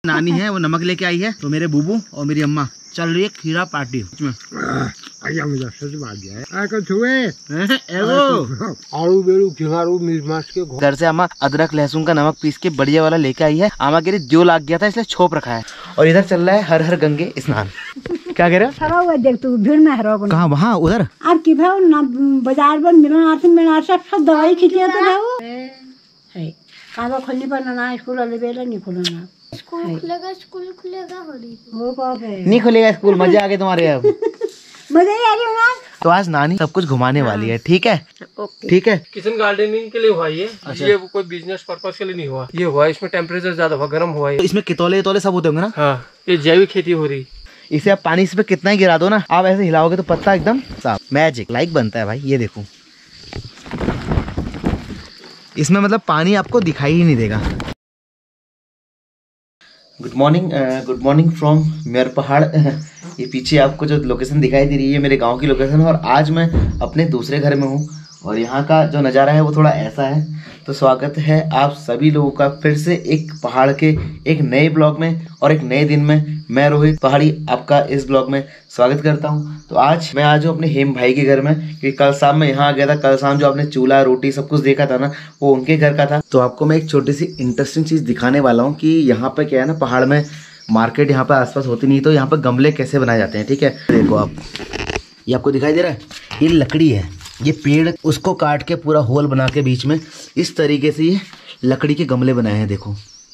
नानी है वो नमक लेके आई है, तो मेरे बूबू और मेरी अम्मा चल रही है खीरा पार्टी में। घर से अम्मा अदरक लहसुन का नमक पीस के बढ़िया वाला लेके आई है। आमा कह रही जो लाग गया था इसलिए छोप रखा है। और इधर चल रहा है हर हर गंगे स्नान। क्या कह रहे हो? देख तू भीड़ में हरा कहाँ? वहाँ उधर अब की भाव ना बाजार में मिलना सब दवाई खींची तो भाव है काबा खोलने पर ना स्कूल वाले बेला नहीं खोलना। स्कूल खुलेगा वो कब है? नहीं खुलेगा स्कूल। मजा आ गया तुम्हारे अब। मजा ही आ रही है। तो आज नानी सब कुछ घुमाने वाली है। ठीक है ठीक है। किचन गार्डनिंग के लिए हुआ ये। अच्छा। ये कोई बिजनेस पर्पस के लिए नहीं हुआ, ये हुआ इसमें टेम्परेचर ज्यादा हुआ, गर्म हुआ है। तो इसमें कितौले सब होते होंगे ना? हाँ, ये जैविक खेती हो रही। इसे आप पानी इस पे कितना ही गिरा दो ना, आप ऐसे हिलाओगे तो पत्ता एकदम साफ मैजिक लाइक बनता है भाई। ये देखो इसमें मतलब पानी आपको दिखाई ही नहीं देगा। गुड मॉर्निंग फ्रॉम मेयर पहाड़। ये पीछे आपको जो लोकेशन दिखाई दे रही है मेरे गांव की लोकेशन है, और आज मैं अपने दूसरे घर में हूँ और यहाँ का जो नज़ारा है वो थोड़ा ऐसा है। तो स्वागत है आप सभी लोगों का फिर से एक पहाड़ के एक नए ब्लॉग में और एक नए दिन में। मैं रोहित पहाड़ी आपका इस ब्लॉग में स्वागत करता हूँ। तो आज मैं आज हूँ अपने हेम भाई के घर में, क्योंकि कल शाम मैं यहाँ आ गया था। कल शाम जो आपने चूल्हा रोटी सब कुछ देखा था ना, वो उनके घर का था। तो आपको मैं एक छोटी सी इंटरेस्टिंग चीज़ दिखाने वाला हूँ कि यहाँ पे क्या है ना, पहाड़ में मार्केट यहाँ पे आसपास होती नहीं, तो यहाँ पे गमले कैसे बनाए जाते हैं। ठीक है, देखो आप, ये आपको दिखाई दे रहा है, ये लकड़ी है, ये पेड़ उसको काट के पूरा होल बना के बीच में इस तरीके से ये लकड़ी के गमले बनाए हैं। देखो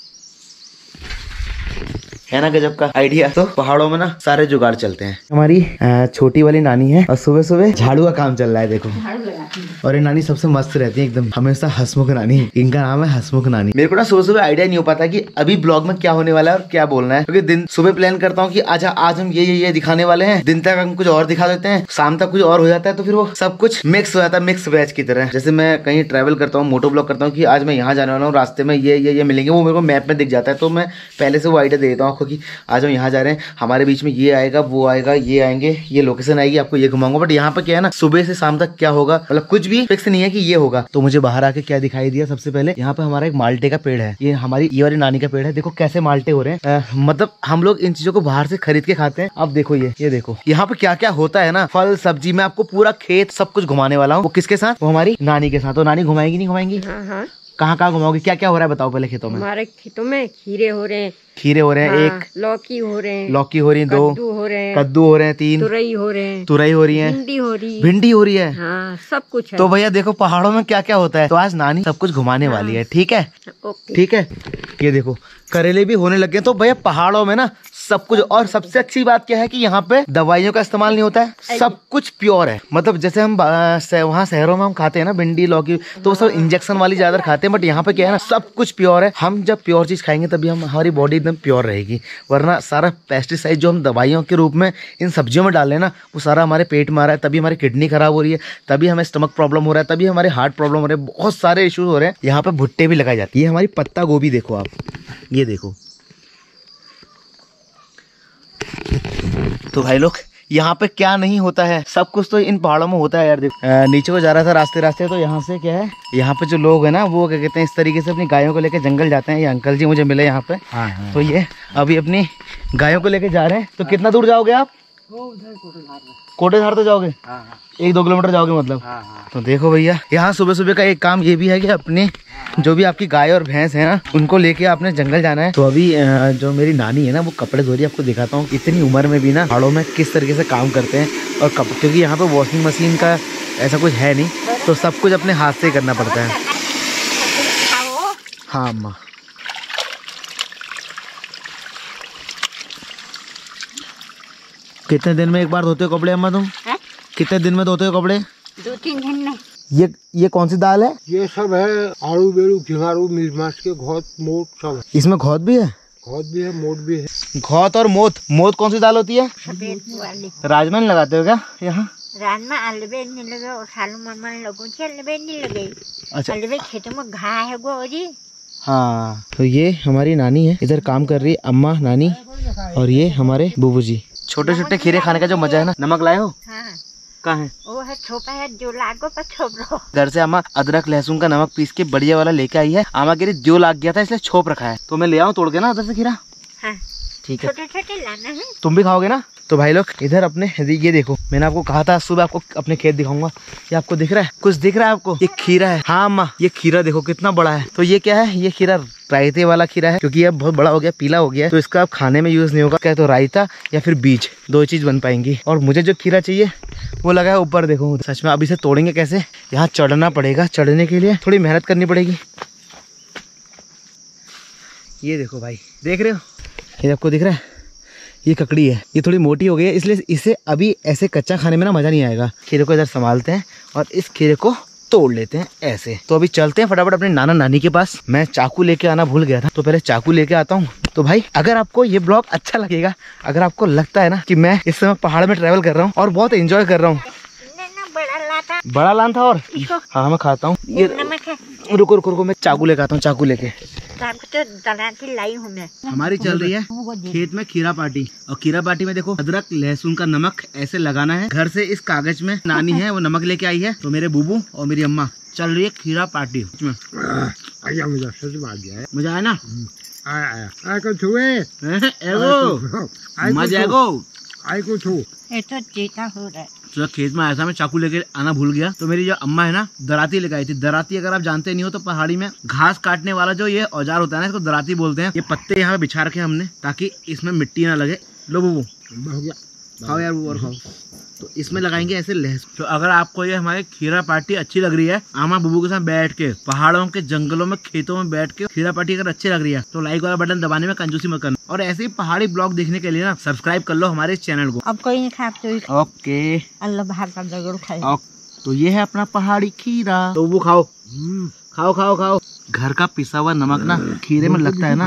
है ना गजब का आइडिया। तो पहाड़ों में ना सारे जुगाड़ चलते हैं। हमारी छोटी वाली नानी है और सुबह सुबह झाड़ू का काम चल रहा है। देखो, और ये नानी सबसे मस्त रहती है एकदम, हमेशा हंसमुख नानी। इनका नाम है हंसमुख नानी। मेरे को ना सुबह सुबह आइडिया नहीं हो पाता कि अभी ब्लॉग में क्या होने वाला है और क्या बोलना है, क्योंकि दिन सुबह प्लान करता हूँ कि आज हम ये दिखाने वाले हैं, दिन तक हम कुछ और दिखा देते हैं, शाम तक कुछ और हो जाता है, तो फिर वो सब कुछ मिक्स हो जाता है, मिक्स वेज की तरह। जैसे मैं कहीं ट्रैवल करता हूँ, मोटो ब्लॉग करता हूँ कि आज मैं यहाँ जाने वाला हूँ, रास्ते में ये मिलेंगे, वो मेरे को मैप में दिख जाता है, तो मैं पहले से वो आइडिया दे देता हूँ आपको कि आज हम यहाँ जा रहे हैं, हमारे बीच में ये आएगा, वो आएगा, ये आएंगे, ये लोकेशन आएगी, आपको ये घुमाऊंगा। बट यहाँ पे क्या है ना, सुबह से शाम तक क्या होगा मतलब कुछ भी फिक्स नहीं है कि ये होगा। तो मुझे बाहर आके क्या दिखाई दिया, सबसे पहले यहाँ पे हमारा एक माल्टे का पेड़ है। ये हमारी ये वाली नानी का पेड़ है। देखो कैसे माल्टे हो रहे हैं। मतलब हम लोग इन चीजों को बाहर से खरीद के खाते हैं। अब देखो ये देखो यहाँ पे क्या क्या होता है ना, फल सब्जी। मैं आपको पूरा खेत सब कुछ घुमाने वाला हूँ। वो किसके साथ? वो हमारी नानी के साथ। तो नानी घुमाएगी नहीं घुमाएंगी? हाँ। कहाँ घुमाओगे? क्या क्या हो रहा है बताओ पहले खेतों में। हमारे खेतों में खीरे हो रहे हैं, हाँ, एक लौकी हो रहे हैं, दो कद्दू हो रहे हैं, तीन तुरई हो रही है, भिंडी हो रही है। हाँ, सब कुछ है। तो भैया देखो पहाड़ों में क्या क्या होता है। तो आज नानी सब कुछ घुमाने वाली है। ठीक है ठीक है। ये देखो करेले भी होने लगे। तो भैया पहाड़ों में ना सब कुछ, और सबसे अच्छी बात क्या है कि यहाँ पे दवाइयों का इस्तेमाल नहीं होता है, सब कुछ प्योर है। मतलब जैसे हम वहाँ शहरों में हम खाते हैं ना भिंडी लौकी, तो वो सब इंजेक्शन वाली ज्यादा खाते हैं। बट यहाँ पे क्या है ना, सब कुछ प्योर है। हम जब प्योर चीज खाएंगे तभी हमारी बॉडी एकदम प्योर रहेगी, वरना सारा पेस्टिसाइड जो हम दवाइयों के रूप में इन सब्जियों में डाल रहे हैं ना, वो सारा हमारे पेट में आ रहा है, तभी हमारी किडनी खराब हो रही है, तभी हमें स्टमक प्रॉब्लम हो रहा है, तभी हमारे हार्ट प्रॉब्लम हो रहे हैं, बहुत सारे इश्यूज हो रहे हैं। यहाँ पे भुट्टे भी लगाई जाती है। हमारी पत्ता गोभी देखो आप, ये देखो। तो भाई लोग यहाँ पे क्या नहीं होता है, सब कुछ तो इन पहाड़ों में होता है यार। देखो नीचे को जा रहा था रास्ते, तो यहाँ से क्या है, यहाँ पे जो लोग है ना वो क्या कहते हैं, इस तरीके से अपनी गायों को लेकर जंगल जाते हैं। ये अंकल जी मुझे मिले यहाँ पे। हाँ। तो ये अभी अपनी गायों को लेके जा रहे हैं। तो कितना दूर जाओगे आप? कोटेधार तो जाओगे? 1-2 किलोमीटर जाओगे मतलब। तो देखो भैया यहाँ सुबह सुबह का एक काम ये भी है कि अपने जो भी आपकी गाय और भैंस है ना, उनको लेके आपने जंगल जाना है। तो अभी जो मेरी नानी है ना, वो कपड़े धो रही है। आपको दिखाता हूँ इतनी उम्र में भी ना पहाड़ों में किस तरीके से काम करते हैं। और क्योंकि यहाँ पे वॉशिंग मशीन का ऐसा कुछ है नहीं, तो सब कुछ अपने हाथ से करना पड़ता है। हाँ अम्मा। कितने दिन में एक बार धोते हो कपड़े अम्मा तुम? कितने दिन में धोते हो कपड़े? 2-3 दिन में। ये कौन सी दाल है? ये सब है आलू बेलू घिंगारू मिर्च के घोत मोट सब है। इसमें घोत भी है? घोत भी है, मोट भी है। घोत और मोत कौन सी दाल होती है? सफेद वाली। राजमा नहीं लगाते हो क्या यहाँ? राजमा अलबे नहीं लगे और सालू मन लोगों के अलबे नहीं लगे। अच्छा, अलबे खेतों में घा है गोरी। हाँ। तो ये हमारी नानी है, इधर काम कर रही है अम्मा नानी, और ये हमारे बुबू जी। छोटे छोटे खीरे खाने का जो मजा है ना। नमक लाए हो? हाँ। कहाँ है? वो है छोपा है जो लागो पर छोप लो। घर से अम्मा अदरक लहसुन का नमक पीस के बढ़िया वाला लेके आई है। आमा कह रही जो लाग गया था इसलिए छोप रखा है। तो मैं ले आऊँ तोड़ के ना उधर से खीरा? हाँ। ठीक है, छोटे छोटे लाना है। तुम भी खाओगे ना? तो भाई लोग इधर अपने ये देखो, मैंने आपको कहा था सुबह आपको अपने खेत दिखाऊंगा। ये आपको दिख रहा है? कुछ दिख रहा है आपको? ये खीरा है। हाँ अम्मा, ये खीरा देखो कितना बड़ा है। तो ये क्या है? ये खीरा रायते वाला खीरा है, क्योंकि ये बहुत बड़ा हो गया, पीला हो गया है, तो इसका अब खाने में यूज नहीं होगा। क्या तो रायता या फिर बीज, दो चीज बन पाएंगी। और मुझे जो खीरा चाहिए वो लगा है ऊपर, देखो सच में। अब इसे तोड़ेंगे कैसे? यहाँ चढ़ना पड़ेगा, चढ़ने के लिए थोड़ी मेहनत करनी पड़ेगी। ये देखो भाई, देख रहे हो? ये आपको दिख रहा है? ये ककड़ी है, ये थोड़ी मोटी हो गई है, इसलिए इसे अभी ऐसे कच्चा खाने में ना मजा नहीं आएगा। खीरे को इधर संभालते हैं और इस खीरे को तोड़ लेते हैं ऐसे। तो अभी चलते हैं फटाफट अपने नाना नानी के पास। मैं चाकू लेके आना भूल गया था, तो पहले चाकू लेके आता हूँ। तो भाई अगर आपको ये ब्लॉग अच्छा लगेगा, अगर आपको लगता है ना कि मैं इस समय पहाड़ में ट्रैवल कर रहा हूँ और बहुत एंजॉय कर रहा हूँ। बड़ा लान था और हाँ मैं खाता हूँ। ये रुको रुको रुको, मैं चाकू लेके आता हूँ, चाकू लेके। लाई हूँ मैं। हमारी चल रही है खेत में खीरा पार्टी, और खीरा पार्टी में देखो अदरक लहसुन का नमक ऐसे लगाना है। घर से इस कागज में नानी है वो नमक लेके आई है, तो मेरे बूबू और मेरी अम्मा चल रही है खीरा पार्टी। मजा आया ना? तो खेत में आया था, मैं चाकू लेके आना भूल गया। तो मेरी जो अम्मा है ना, दराती लेके आई थी। दराती अगर आप जानते नहीं हो तो पहाड़ी में घास काटने वाला जो ये औजार होता है ना, इसको दराती बोलते हैं। ये पत्ते यहाँ पे बिछा रखे हमने ताकि इसमें मिट्टी ना लगे। लो बूबू खाओ यार, वो और खाओ। तो इसमें लगाएंगे ऐसे लहसुन। तो अगर आपको ये हमारी खीरा पार्टी अच्छी लग रही है, आमा बुबू के साथ बैठ के पहाड़ों के जंगलों में खेतों में बैठ के खीरा पार्टी अगर अच्छी लग रही है, तो लाइक वाला बटन दबाने में कंजूसी मत करना। और ऐसे ही पहाड़ी ब्लॉग देखने के लिए ना सब्सक्राइब कर लो हमारे चैनल को। अब कोई नहीं खा तो ओके, अल्लाह बाहर का जरूर खाए। तो ये है अपना पहाड़ी खीरा। तो वो खाओ खाओ खाओ खाओ। घर का पिसा हुआ नमक ना खीरे में लगता है ना,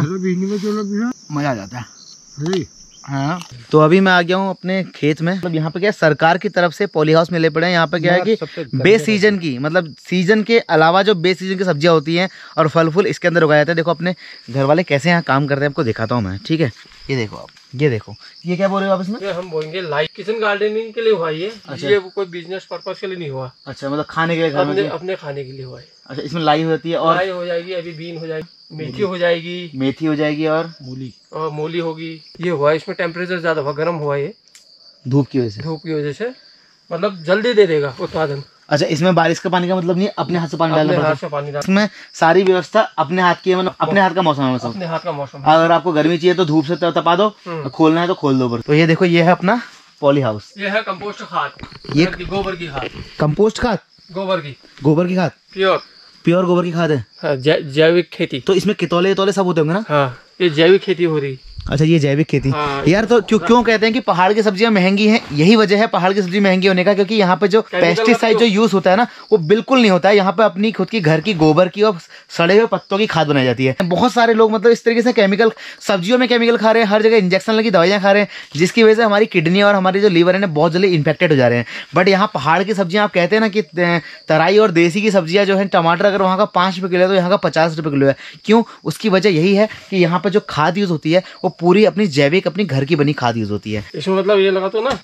मजा आ जाता है। हाँ, तो अभी मैं आ गया हूँ अपने खेत में। मतलब यहाँ पे क्या है, सरकार की तरफ से पॉली हाउस मिले पड़े हैं। यहाँ पे क्या है कि बे सीजन की, मतलब सीजन के अलावा जो बे सीजन की सब्जियाँ होती हैं और फल फूल इसके अंदर उगाए जाते हैं। देखो अपने घर वाले कैसे यहाँ काम करते हैं, आपको दिखाता हूँ मैं। ठीक है, ये देखो आप, ये देखो, ये क्या बोल रहे हो आप इसमें? ये हम बोलेंगे लाइक किचन गार्डनिंग के लिए हुआ ये। अच्छा। ये कोई बिजनेस पर्पस के लिए नहीं हुआ। अच्छा, मतलब खाने के लिए, अपने खाने के लिए हुआ है। अच्छा, इसमें लाई होती है और लाई हो जाएगी, अभी बीन हो जाएगी, मेथी हो जाएगी, मेथी हो जाएगी और मूली होगी। ये हुआ, इसमें टेम्परेचर ज्यादा हुआ, गर्म हुआ ये धूप की वजह से, मतलब जल्दी दे देगा उत्पादन। अच्छा, इसमें बारिश का पानी का मतलब नहीं, अपने हाथ से पानी डालना पड़ता है। इसमें सारी व्यवस्था अपने हाथ की है, मतलब अपने हाथ का मौसम है। अपने हाथ का मौसम। अगर आपको गर्मी चाहिए तो धूप से तपा दो, खोलना है तो खोल दो। तो ये देखो, ये है अपना पॉली हाउस। ये है कंपोस्ट खाद, ये गोबर की खाद। कंपोस्ट खाद, गोबर की खाद, प्योर गोबर की खाद है। जैविक खेती। तो इसमें कितौले सब होते होंगे ना? हाँ, ये जैविक खेती हो रही। अच्छा, ये जैविक खेती। हाँ, यार तो क्यों कहते हैं कि पहाड़ की सब्जियां महंगी हैं? यही वजह है पहाड़ की सब्जी महंगी होने का, क्योंकि यहाँ पे जो पेस्टिसाइड जो यूज होता है ना, वो बिल्कुल नहीं होता है। यहाँ पे अपनी खुद की घर की गोबर की और सड़े हुए पत्तों की खाद बनाई जाती है। बहुत सारे लोग मतलब इस तरीके से केमिकल, सब्जियों में केमिकल खा रहे हैं, हर जगह इंजेक्शन लगी दवाइयां खा रहे हैं, जिसकी वजह से हमारी किडनी और हमारी जो लीवर है ना बहुत जल्दी इन्फेक्टेड हो जा रहे हैं। बट यहाँ पहाड़ की सब्जियां, आप कहते हैं ना कि तराई और देसी की सब्जियां जो है, टमाटर अगर वहाँ का 5 रुपये किलो है तो यहाँ का 50 रुपये किलो है। क्यों? उसकी वजह यही है कि यहाँ पर जो खाद यूज होती है वो पूरी अपनी जैविक, अपनी घर की बनी खाद यूज होती है। इसमें मतलब ये लगा तो ना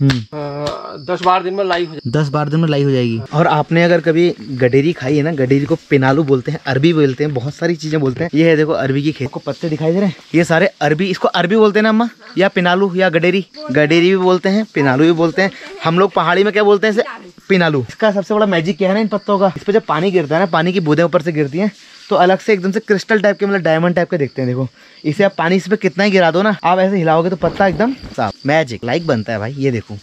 10-12 दिन में लाई हो जाएगी। 10-12 दिन में लाई हो जाएगी। और आपने अगर कभी गडेरी खाई है ना, गडेरी को पिनालू बोलते हैं, अरबी बोलते हैं, बहुत सारी चीजें बोलते हैं। ये है देखो अरबी की खेत को पत्ते दिखाई दे रहे हैं, ये सारे अरबी, इसको अरबी बोलते हैं ना अम्मा, या पिनालू या गडेरी। गडेरी भी बोलते हैं, पिनालू भी बोलते हैं। हम लोग पहाड़ी में क्या बोलते हैं इसे? पिनालू। इसका सबसे बड़ा मैजिक क्या है ना इन पत्तों का, इस पर जब पानी गिरता है ना, पानी की बूंदें ऊपर से गिरती हैं तो अलग से एकदम से क्रिस्टल टाइप के, मतलब डायमंड टाइप के दिखते हैं। देखो, इसे आप पानी इस पे कितना ही गिरा दो ना, आप ऐसे हिलाओगे तो पत्ता एकदम साफ, मैजिक लाइक बनता है भाई। ये देखो,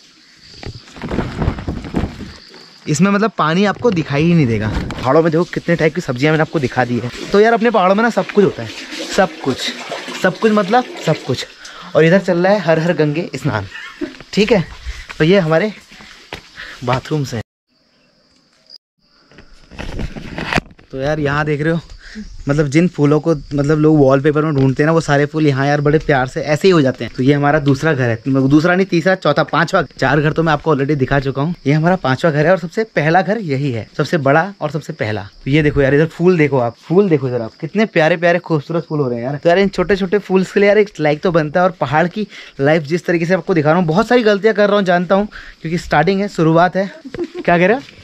इसमें मतलब पानी आपको दिखाई ही नहीं देगा। पहाड़ों में देखो कितने टाइप की सब्जियां मैंने आपको दिखा दी है। तो यार अपने पहाड़ों में ना सब कुछ होता है, सब कुछ मतलब सब कुछ। और इधर चल रहा है हर हर गंगे स्नान। ठीक है, तो ये हमारे बाथरूम से। तो यार यहाँ देख रहे हो, मतलब जिन फूलों को मतलब लोग वॉलपेपर में ढूंढते हैं ना, वो सारे फूल यहाँ यार बड़े प्यार से ऐसे ही हो जाते हैं। तो ये हमारा दूसरा घर है, दूसरा नहीं, तीसरा, चौथा, पांचवा। 4 घर तो मैं आपको ऑलरेडी दिखा चुका हूँ। ये हमारा 5वां घर है और सबसे पहला घर यही है, सबसे बड़ा और सबसे पहला। तो ये देखो यार, इधर फूल देखो आप, फूल देखो इधर आप, कितने प्यारे प्यारे खूबसूरत फूल हो रहे हैं यार। तो यार इन छोटे छोटे फूल के लिए यार एक लाइक तो बनता है। और पहाड़ की लाइफ जिस तरीके से आपको दिखा रहा हूँ, बहुत सारी गलतियाँ कर रहा हूँ जानता हूँ, क्योंकि स्टार्टिंग है, शुरुआत है। क्या कह रहे हो?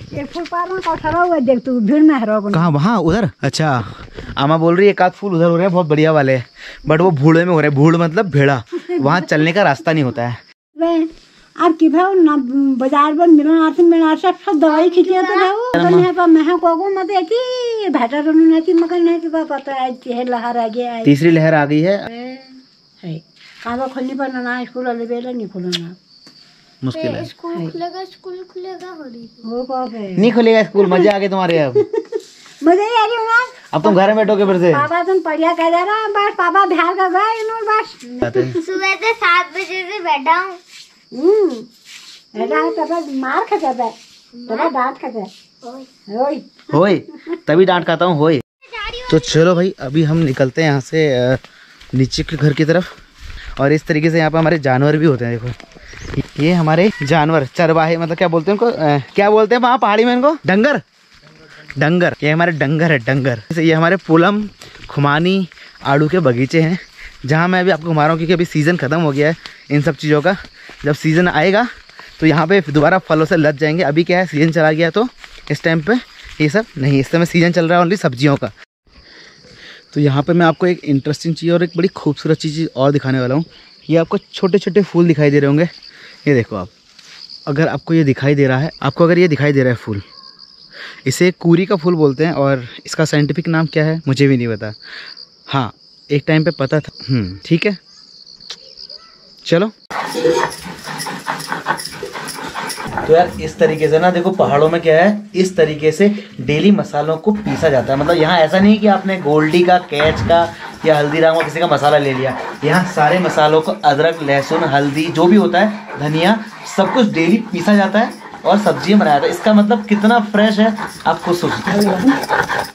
एक फूल पार में कौशरा हुआ देख तू भीड़ में हरो कहाँ वहाँ उधर? अच्छा आमा बोल रही है एक आध फूल उधर हो रहे हैं बहुत बढ़िया वाले, बट वो भूड़े में हो रहे हैं। भूड़ मतलब भेड़ा, वहाँ चलने का रास्ता नहीं होता है। अब की भाव ना बाजार में मिलना सब दवाई खिंचिए तो जाओ तो पर मैं को मत की भेटा रोने की मगर नहीं कि पता है लहर आ गया, तीसरी लहर आ गई है। काबा खोलने पर ना स्कूल वाले बेला नहीं खुलना मुश्किल है। स्कूल खुलेगा वो कब है नहीं खुलेगा स्कूल, मजे आ गए तुम्हारे अब। मजे आ रही हूँ अब तुम घर में बैठोगे फिर से। पापा तुम पढ़िया कह जा रहा बस पापा बिहार का गए बस सुबह से 7 बजे से बैठा हूँ। बेटा तब मार खाता है तब डांट खाता है होए तभी डांट खाता हूँ होए। तो चलो भाई अभी हम निकलते हैं यहाँ से नीचे के घर की तरफ। और इस तरीके से यहाँ पे हमारे जानवर भी होते हैं। देखो ये हमारे जानवर चरवाहे, मतलब क्या बोलते हैं उनको, क्या बोलते हैं वहाँ पहाड़ी में इनको? डंगर। डंगर, ये हमारे डंगर है डंगर। ये हमारे पुलम खुमानी आड़ू के बगीचे हैं जहाँ मैं अभी आपको घुमा रहा हूँ, क्योंकि अभी सीज़न ख़त्म हो गया है इन सब चीज़ों का। जब सीज़न आएगा तो यहाँ पे दोबारा फलों से लद जाएंगे। अभी क्या है सीज़न चला गया तो इस टाइम पे ये सब नहीं, इस समय सीज़न चल रहा है ओनली सब्जियों का। तो यहाँ पे मैं आपको एक इंटरेस्टिंग चीज़ और एक बड़ी खूबसूरत चीज़ और दिखाने वाला हूँ। ये आपको छोटे छोटे फूल दिखाई दे रहे होंगे, ये देखो आप, अगर आपको ये दिखाई दे रहा है, आपको अगर ये दिखाई दे रहा है फूल, इसे कूरी का फूल बोलते हैं। और इसका साइंटिफिक नाम क्या है मुझे भी नहीं पता, हाँ एक टाइम पे पता था। ठीक है चलो। तो यार इस तरीके से ना देखो पहाड़ों में क्या है, इस तरीके से डेली मसालों को पीसा जाता है। मतलब यहाँ ऐसा नहीं कि आपने गोल्डी का, कैच का या हल्दीराम का किसी का मसाला ले लिया। यहाँ सारे मसालों को अदरक, लहसुन, हल्दी जो भी होता है, धनिया, सब कुछ डेली पीसा जाता है और सब्जियाँ बनाया जाता है। इसका मतलब कितना फ्रेश है आप खुद सोचिए।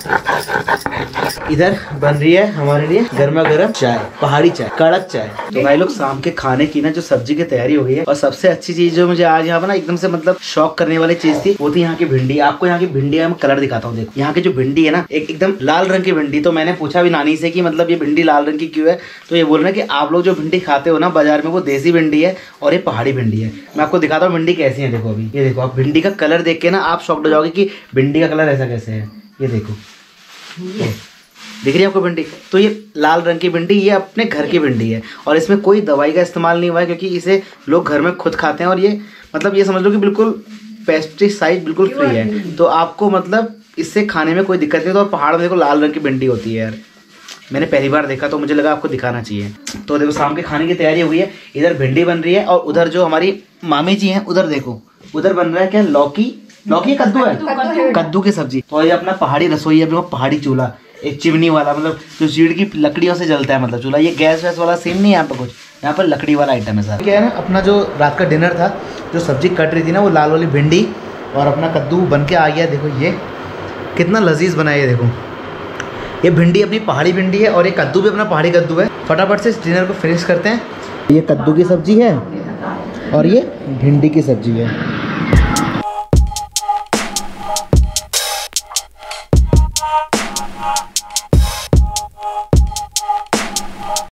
इधर बन रही है हमारे लिए गर्मा गर्म चाय, पहाड़ी चाय, कड़क चाय। तो भाई लोग शाम के खाने की ना जो सब्जी की तैयारी हो गई है। और सबसे अच्छी चीज जो मुझे आज यहाँ पर ना एकदम से मतलब शौक करने वाली चीज थी, वो थी यहाँ की भिंडी। आपको यहाँ की भिंडी का मैं कलर दिखाता हूँ। देखो यहाँ की जो भिंडी है ना एकदम लाल रंग की भिंडी। तो मैंने पूछा भी नानी से कि मतलब ये भिंडी लाल रंग की क्यों है, तो ये बोल रहे हैं कि आप लोग जो भिंडी खाते हो ना बाजार में, वो देसी भिंडी है और ये पहाड़ी भिंडी है। मैं आपको दिखाता हूँ भिंडी कैसी है। देखो अभी ये देखो, आप भिंडी का कलर देख के ना आप शॉक्ड हो जाओगे कि भिंडी का कलर ऐसा कैसे है। ये देखो दिख रही है आपको भिंडी? तो ये लाल रंग की भिंडी, ये अपने घर की भिंडी है और इसमें कोई दवाई का इस्तेमाल नहीं हुआ है, क्योंकि इसे लोग घर में खुद खाते हैं। और ये मतलब ये समझ लो कि बिल्कुल पेस्टिसाइड बिल्कुल फ्री है, तो आपको मतलब इससे खाने में कोई दिक्कत नहीं। तो पहाड़ में देखो लाल रंग की भिंडी होती है यार, मैंने पहली बार देखा तो मुझे लगा आपको दिखाना चाहिए। तो देखो शाम के खाने की तैयारी हो गई है। इधर भिंडी बन रही है और उधर जो हमारी मामी जी हैं उधर देखो, उधर बन रहा है क्या, लौकी कद्दू है, कद्दू की सब्जी। तो ये अपना पहाड़ी रसोई है, पहाड़ी चूल्हा, एक चिमनी वाला, मतलब जो चीड़ की लकड़ियों से जलता है मतलब चूल्हा। ये गैस वैस वाला सीन नहीं है यहाँ पे कुछ, यहाँ पर लकड़ी वाला आइटम है सर। क्या है ना, अपना जो रात का डिनर था, जो सब्जी कट रही थी ना, वो लाल वाली भिंडी और अपना कद्दू बन के आ गया। देखो ये कितना लजीज बना है। देखो ये भिंडी अपनी पहाड़ी भिंडी है और ये कद्दू भी अपना पहाड़ी कद्दू है। फटाफट से इस डिनर को फिनिश करते हैं। ये कद्दू की सब्जी है और ये भिंडी की सब्जी है।